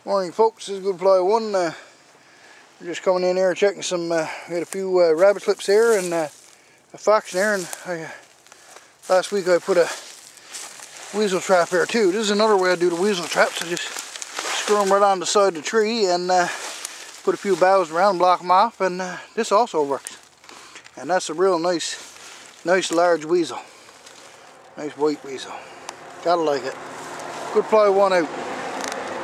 Morning folks, this is Good Ply 1. We're just coming in here checking some, we had a few rabbit clips here and a fox there, and last week I put a weasel trap here too. This is another way I do the weasel traps. I just screw them right on the side of the tree and put a few boughs around and block them off, and this also works. And that's a real nice large weasel. Nice white weasel. Gotta like it. Good Ply 1 out.